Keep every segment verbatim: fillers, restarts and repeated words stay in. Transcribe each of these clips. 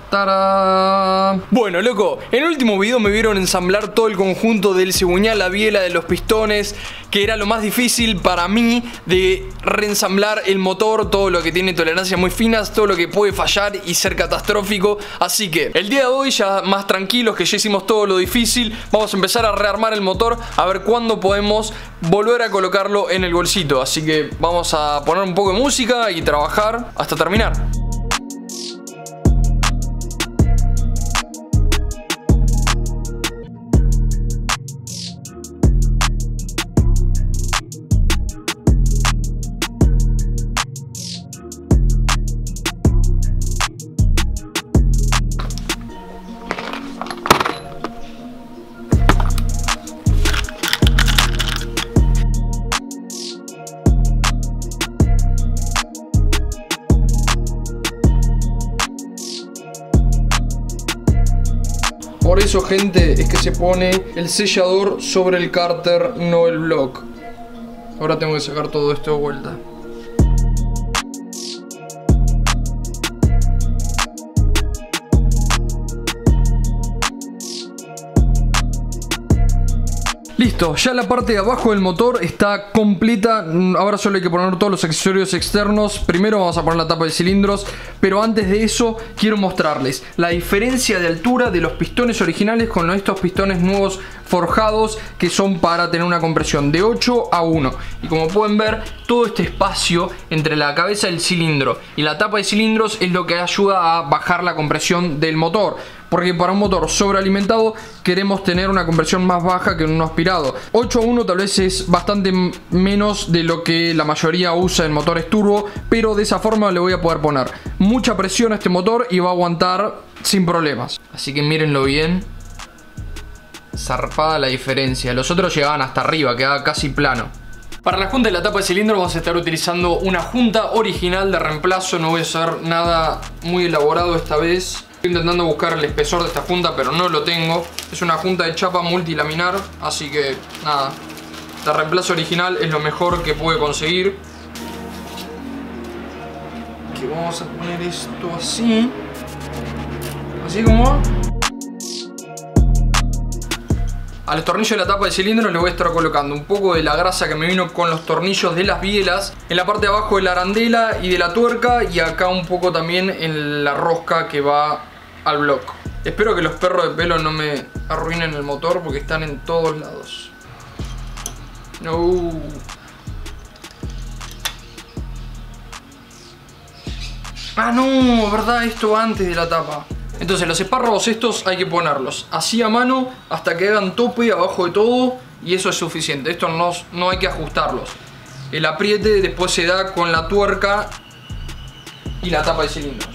¡Tarán! Bueno, loco, en el último video me vieron ensamblar todo el conjunto del cigüeñal, la biela, de los pistones, que era lo más difícil para mí de reensamblar el motor, todo lo que tiene tolerancias muy finas, todo lo que puede fallar y ser catastrófico. Así que el día de hoy, ya más tranquilos, que ya hicimos todo lo difícil, vamos a empezar a rearmar el motor, a ver cuándo podemos volver a colocarlo en el golcito. Así que vamos a poner un poco de música y trabajar hasta terminar. Por eso, gente, es que se pone el sellador sobre el cárter, no el block. Ahora tengo que sacar todo esto de vuelta. Listo, ya la parte de abajo del motor está completa. Ahora solo hay que poner todos los accesorios externos. Primero vamos a poner la tapa de cilindros, pero antes de eso quiero mostrarles la diferencia de altura de los pistones originales con estos pistones nuevos forjados, que son para tener una compresión de ocho a uno. Y como pueden ver, todo este espacio entre la cabeza del cilindro y la tapa de cilindros es lo que ayuda a bajar la compresión del motor. Porque para un motor sobrealimentado queremos tener una compresión más baja que en un aspirado. ocho a uno tal vez es bastante menos de lo que la mayoría usa en motores turbo, pero de esa forma le voy a poder poner mucha presión a este motor y va a aguantar sin problemas. Así que mírenlo bien. Zarpada la diferencia. Los otros llegaban hasta arriba, quedaba casi plano. Para la junta de la tapa de cilindro vamos a estar utilizando una junta original de reemplazo. No voy a hacer nada muy elaborado esta vez. Estoy intentando buscar el espesor de esta junta, pero no lo tengo. Es una junta de chapa multilaminar, así que nada, de reemplazo original es lo mejor que pude conseguir. Que vamos a poner esto así. Así como... A los tornillos de la tapa de cilindro le voy a estar colocando un poco de la grasa que me vino con los tornillos de las bielas en la parte de abajo de la arandela y de la tuerca, y acá un poco también en la rosca que va al block. Espero que los perros de pelo no me arruinen el motor porque están en todos lados. No. Ah, no, verdad, esto antes de la tapa. Entonces los espárragos estos hay que ponerlos así a mano hasta que hagan tope abajo de todo, y eso es suficiente. Esto no, no hay que ajustarlos. El apriete después se da con la tuerca y la tapa de cilindros.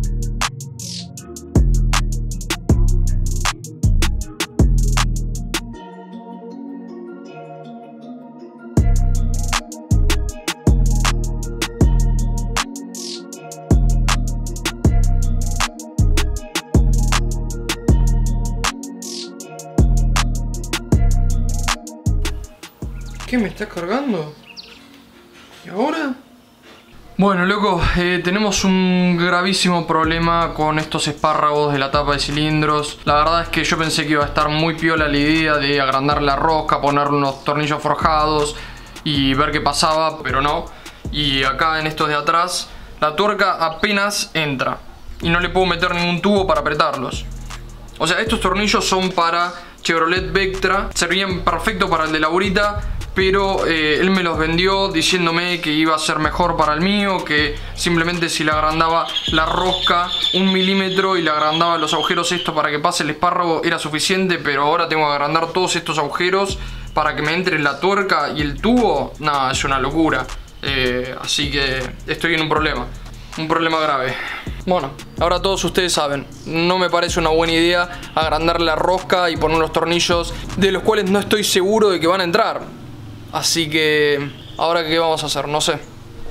¿Qué me está cargando? ¿Y ahora? Bueno, loco, eh, tenemos un gravísimo problema con estos espárragos de la tapa de cilindros. La verdad es que yo pensé que iba a estar muy piola la idea de agrandar la rosca, ponerle unos tornillos forjados y ver qué pasaba, pero no. Y acá en estos de atrás, la tuerca apenas entra y no le puedo meter ningún tubo para apretarlos. O sea, estos tornillos son para Chevrolet Vectra, servían perfecto para el de la burita, pero eh, él me los vendió diciéndome que iba a ser mejor para el mío, que simplemente si le agrandaba la rosca un milímetro y le agrandaba los agujeros estos para que pase el espárrago era suficiente, pero ahora tengo que agrandar todos estos agujeros para que me entre la tuerca y el tubo. Nada, es una locura. Eh, así que estoy en un problema, un problema grave. Bueno, ahora todos ustedes saben, no me parece una buena idea agrandar la rosca y poner unos tornillos de los cuales no estoy seguro de que van a entrar. Así que, ¿ahora qué vamos a hacer? No sé.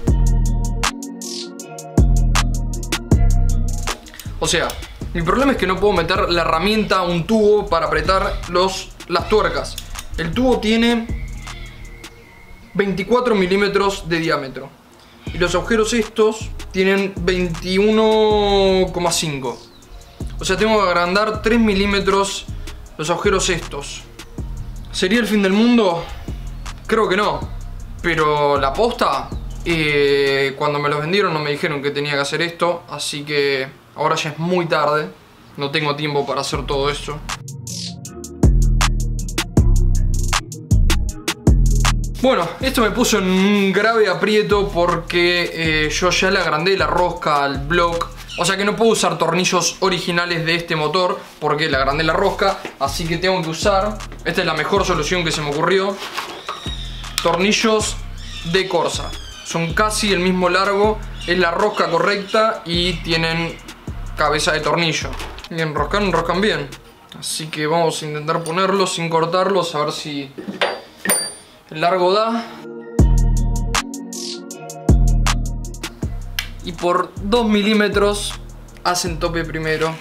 O sea, mi problema es que no puedo meter la herramienta, un tubo para apretar los, las tuercas. El tubo tiene veinticuatro milímetros de diámetro. Y los agujeros estos tienen veintiuno coma cinco. O sea, tengo que agrandar tres milímetros los agujeros estos. ¿Sería el fin del mundo? Creo que no. Pero la posta, eh, cuando me los vendieron no me dijeron que tenía que hacer esto. Así que ahora ya es muy tarde. No tengo tiempo para hacer todo esto. Bueno, esto me puso en un grave aprieto porque eh, yo ya le agrandé la rosca al block. O sea que no puedo usar tornillos originales de este motor porque le agrandé la rosca. Así que tengo que usar, esta es la mejor solución que se me ocurrió, tornillos de Corsa. Son casi el mismo largo, es la rosca correcta y tienen cabeza de tornillo. Y enroscan, enroscan bien. Así que vamos a intentar ponerlos sin cortarlos, a ver si el largo da. Y por dos milímetros hacen tope primero.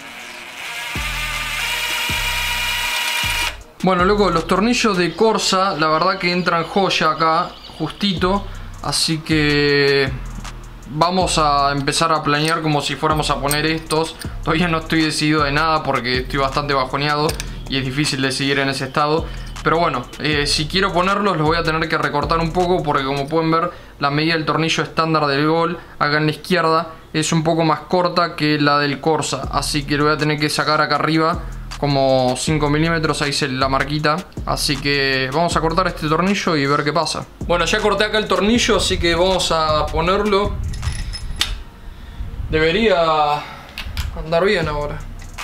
Bueno, loco, los tornillos de Corsa, la verdad que entran joya acá, justito. Así que vamos a empezar a planear como si fuéramos a poner estos. Todavía no estoy decidido de nada porque estoy bastante bajoneado y es difícil de seguir en ese estado. Pero bueno, eh, si quiero ponerlos los voy a tener que recortar un poco porque como pueden ver la medida del tornillo estándar del Gol acá en la izquierda es un poco más corta que la del Corsa. Así que lo voy a tener que sacar acá arriba como cinco milímetros, ahí se la marquita. Así que vamos a cortar este tornillo y ver qué pasa. Bueno, ya corté acá el tornillo, así que vamos a ponerlo. Debería andar bien ahora.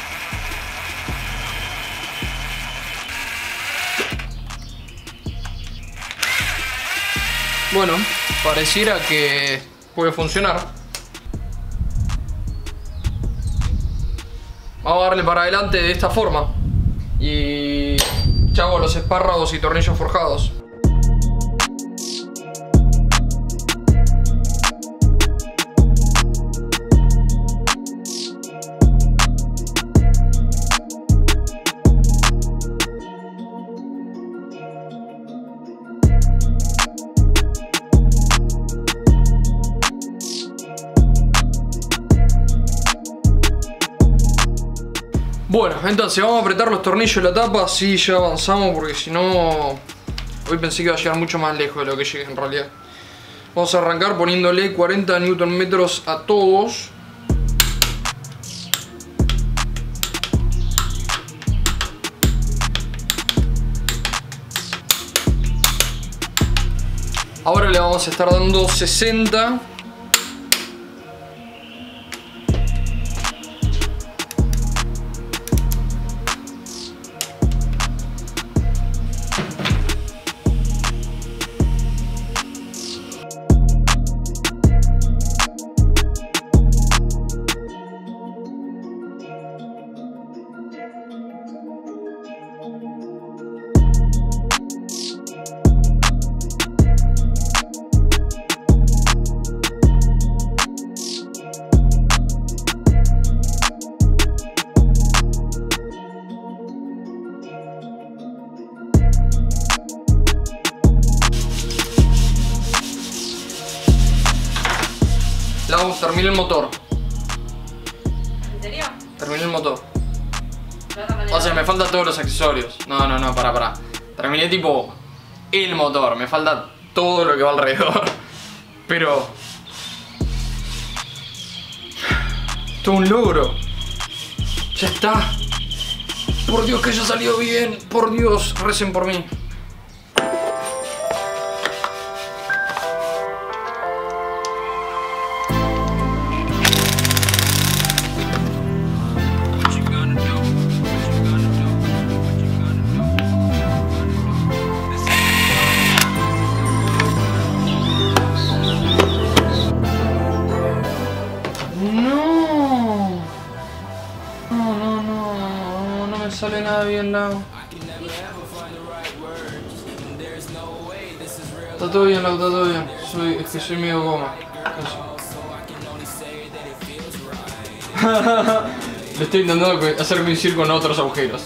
Bueno, pareciera que puede funcionar. Vamos a darle para adelante de esta forma. Y ya hago los espárragos y tornillos forjados. Bueno, entonces vamos a apretar los tornillos de la tapa, así ya avanzamos porque si no... Hoy pensé que iba a llegar mucho más lejos de lo que llegué en realidad. Vamos a arrancar poniéndole cuarenta newton metros a todos. Ahora le vamos a estar dando sesenta. Lau, terminé el motor. ¿En serio? Terminé el motor. O sea, me faltan todos los accesorios. No, no, no, para, para. Terminé tipo el motor. Me falta todo lo que va alrededor. Pero... todo un logro. Ya está. Por Dios que haya salido bien. Por Dios, recen por mí. No sale nada bien, Lau. Está todo bien, Lau, está todo bien. Soy, es que soy medio goma. Le estoy intentando hacer coincidir con otros agujeros.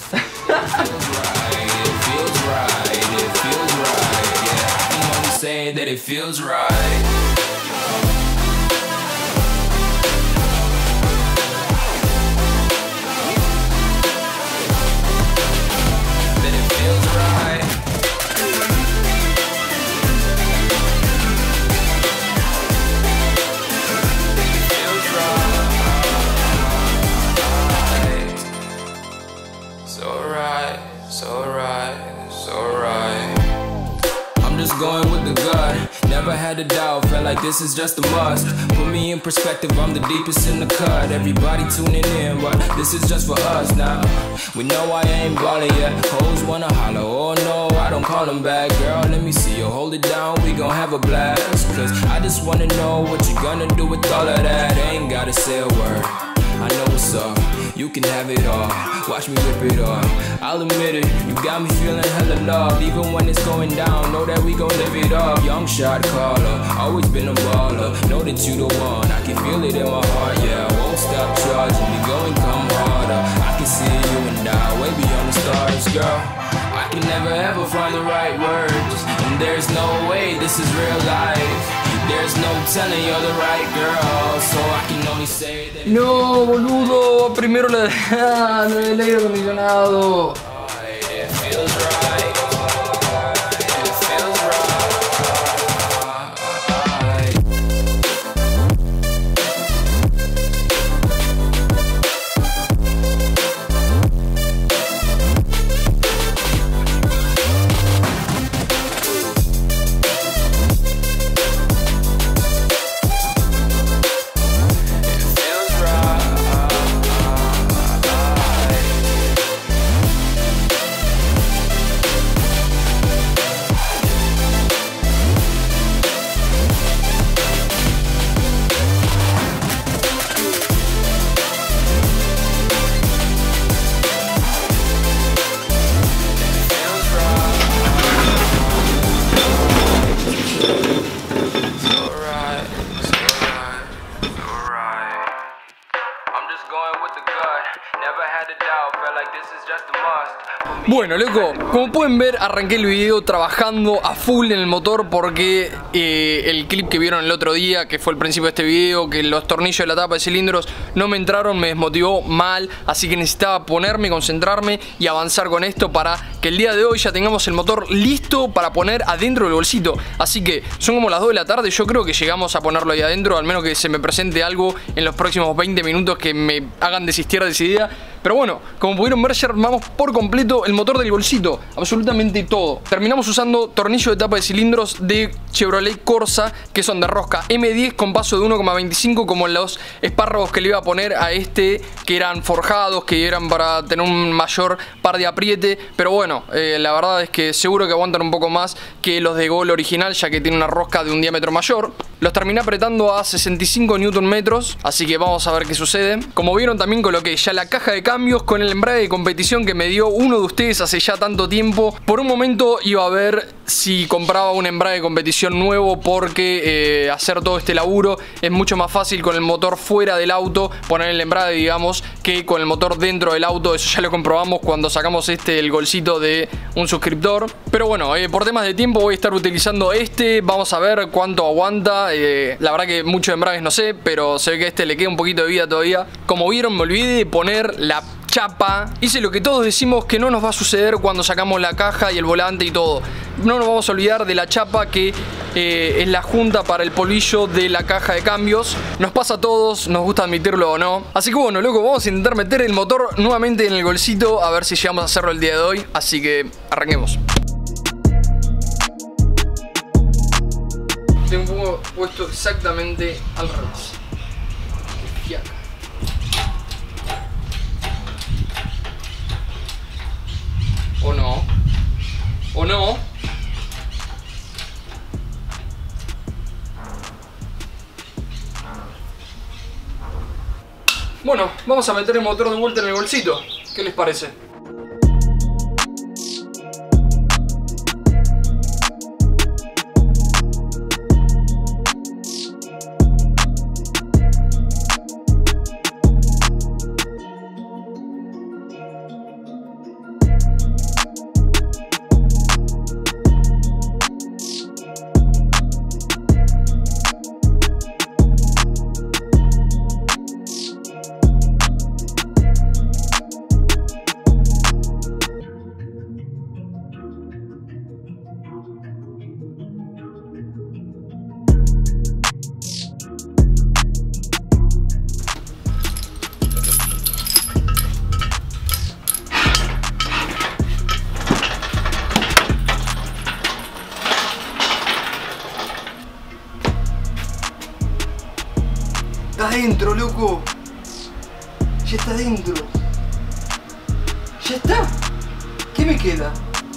this is just a must. Put me in perspective, I'm the deepest in the cut. Everybody tuning in, but this is just for us now. We know I ain't ballin' yet. Hoes wanna holler, oh no, I don't call them back. Girl, let me see you hold it down, we gon' have a blast. Cause I just wanna know what you gonna do with all of that. Ain't gotta say a word, I know what's up. You can have it all, watch me rip it off. I'll admit it, you got me feeling hella loved. Even when it's going down, know that we gon' live it up. Young shot caller, always been a baller. Know that you the one, I can feel it in my heart. Yeah, I won't stop charging me, go and come harder. I can see you and I, way beyond the stars, girl. I can never ever find the right words, and there's no way this is real life. There's no telling you're the right girl, so I can only say that. No, boludo, primero la del aire acondicionado. It feels right. It feels right. Bueno, loco, como pueden ver, arranqué el video trabajando a full en el motor porque eh, el clip que vieron el otro día, que fue el principio de este video, que los tornillos de la tapa de cilindros no me entraron, me desmotivó mal, así que necesitaba ponerme, concentrarme y avanzar con esto para que el día de hoy ya tengamos el motor listo para poner adentro del bolsito. Así que son como las dos de la tarde, yo creo que llegamos a ponerlo ahí adentro, al menos que se me presente algo en los próximos veinte minutos que me hagan desistir de esa idea. Pero bueno, como pudieron ver, ya armamos por completo el motor del bolsito, absolutamente todo. Terminamos usando tornillos de tapa de cilindros de Chevrolet Corsa, que son de rosca eme diez con paso de uno coma veinticinco, como los espárragos que le iba a poner a este, que eran forjados, que eran para tener un mayor par de apriete. Pero bueno, eh, la verdad es que seguro que aguantan un poco más que los de Gol original, ya que tiene una rosca de un diámetro mayor. Los terminé apretando a sesenta y cinco newton metros, así que vamos a ver qué sucede. Como vieron, también coloqué ya la caja de cambios con el embrague de competición que me dio uno de ustedes hace ya tanto tiempo. Por un momento iba a ver si compraba un embrague de competición nuevo, porque eh, hacer todo este laburo es mucho más fácil con el motor fuera del auto, poner el embrague, digamos, que con el motor dentro del auto. Eso ya lo comprobamos cuando sacamos este, el golcito de un suscriptor. Pero bueno, eh, por temas de tiempo voy a estar utilizando este. Vamos a ver cuánto aguanta. Eh, la verdad que muchos embragues no sé, pero se ve que a este le queda un poquito de vida todavía. Como vieron, me olvidé de poner la chapa. Hice lo que todos decimos que no nos va a suceder cuando sacamos la caja y el volante y todo. No nos vamos a olvidar de la chapa, que eh, es la junta para el polvillo de la caja de cambios. Nos pasa a todos, nos gusta admitirlo o no. Así que bueno, loco, vamos a intentar meter el motor nuevamente en el golcito, a ver si llegamos a hacerlo el día de hoy. Así que arranquemos. Tengo puesto exactamente al revés. Fiaca. ¿O no? ¿O no? Bueno, vamos a meter el motor de vuelta en el bolsito. ¿Qué les parece? adentro, loco. Ya está adentro. Ya está. ¿Qué me queda?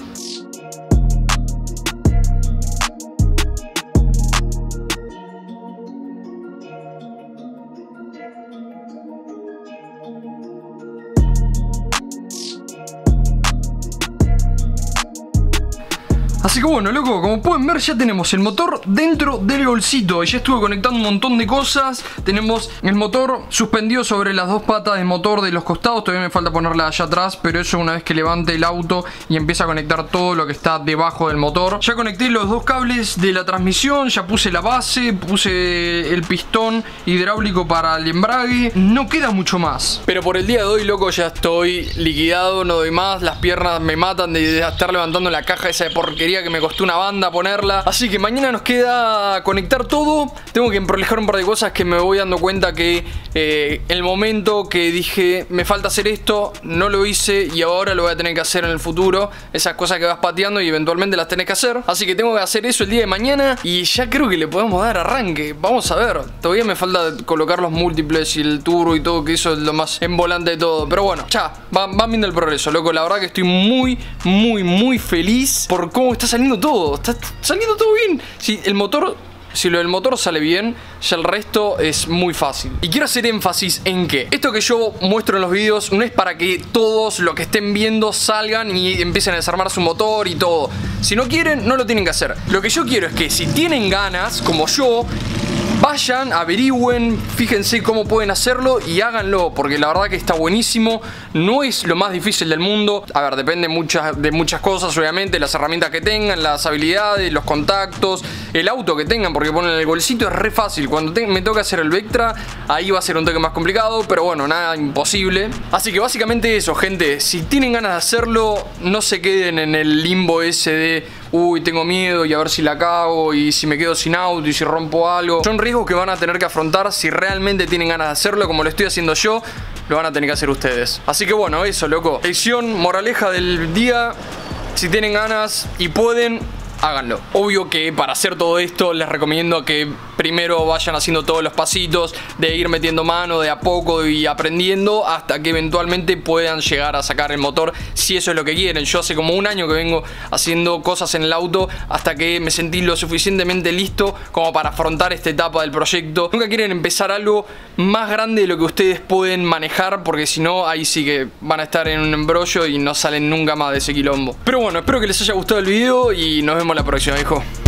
Así que bueno, loco, como pueden ver ya tenemos el motor dentro del bolsito. Ya estuve conectando un montón de cosas. Tenemos el motor suspendido sobre las dos patas del motor de los costados. Todavía me falta ponerla allá atrás, pero eso una vez que levante el auto y empiece a conectar todo lo que está debajo del motor. Ya conecté los dos cables de la transmisión, ya puse la base, puse el pistón hidráulico para el embrague. No queda mucho más. Pero por el día de hoy, loco, ya estoy liquidado, no doy más. Las piernas me matan de estar levantando la caja esa de porquería que me costó una banda ponerla. Así que mañana nos queda conectar todo. Tengo que emprolejar un par de cosas que me voy dando cuenta que eh, el momento que dije me falta hacer esto, no lo hice y ahora lo voy a tener que hacer en el futuro. Esas cosas que vas pateando y eventualmente las tenés que hacer. Así que tengo que hacer eso el día de mañana y ya creo que le podemos dar arranque. Vamos a ver. Todavía me falta colocar los múltiples y el turbo y todo, que eso es lo más envolante de todo. Pero bueno, ya, van, van viendo el progreso, loco. La verdad que estoy muy, muy, muy feliz por cómo está saliendo todo. Está saliendo todo bien. Si el motor, si lo del motor sale bien, ya el resto es muy fácil. Y quiero hacer énfasis en que esto que yo muestro en los videos no es para que todos los que estén viendo salgan y empiecen a desarmar su motor y todo. Si no quieren, no lo tienen que hacer. Lo que yo quiero es que si tienen ganas, como yo, vayan, averigüen, fíjense cómo pueden hacerlo y háganlo, porque la verdad que está buenísimo. No es lo más difícil del mundo. A ver, depende muchas, de muchas cosas, obviamente. Las herramientas que tengan, las habilidades, los contactos, el auto que tengan, porque ponen el bolsito es re fácil. Cuando te, me toca hacer el Vectra, ahí va a ser un toque más complicado, pero bueno, nada imposible. Así que básicamente eso, gente. Si tienen ganas de hacerlo, no se queden en el limbo ese de uy, tengo miedo y a ver si la cago y si me quedo sin auto y si rompo algo. Son riesgos que van a tener que afrontar. Si realmente tienen ganas de hacerlo como lo estoy haciendo yo, lo van a tener que hacer ustedes. Así que bueno, eso, loco. Lección, moraleja del día: si tienen ganas y pueden, háganlo. Obvio que para hacer todo esto les recomiendo que primero vayan haciendo todos los pasitos, de ir metiendo mano de a poco y aprendiendo hasta que eventualmente puedan llegar a sacar el motor, si eso es lo que quieren. Yo hace como un año que vengo haciendo cosas en el auto hasta que me sentí lo suficientemente listo como para afrontar esta etapa del proyecto. Nunca quieren empezar algo más grande de lo que ustedes pueden manejar, porque si no, ahí sí que van a estar en un embrollo y no salen nunca más de ese quilombo. Pero bueno, espero que les haya gustado el video y nos vemos la próxima, hijo.